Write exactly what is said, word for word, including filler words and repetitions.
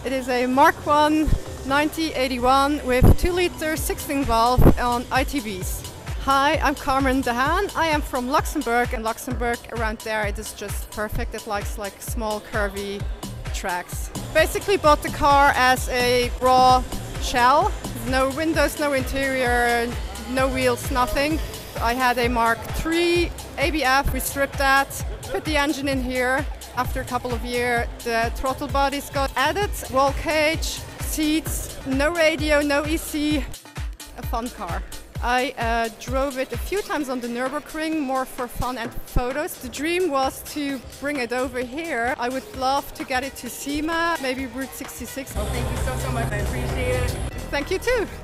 It is a Mark one ninety eighty-one with two liter sixteen valve on I T Bs. Hi, I'm Carmen Dehaan. I am from Luxembourg, and Luxembourg around there it is just perfect. It likes like small curvy tracks. Basically bought the car as a raw shell. No windows, no interior, no wheels, nothing. I had a Mark three A B F, we stripped that, put the engine in here. After a couple of years, the throttle bodies got added, roll cage, seats, no radio, no E C, a fun car. I uh, drove it a few times on the Nürburgring, more for fun and photos. The dream was to bring it over here. I would love to get it to SEMA, maybe Route sixty-six. Well, thank you so, so much. I appreciate it. Thank you too.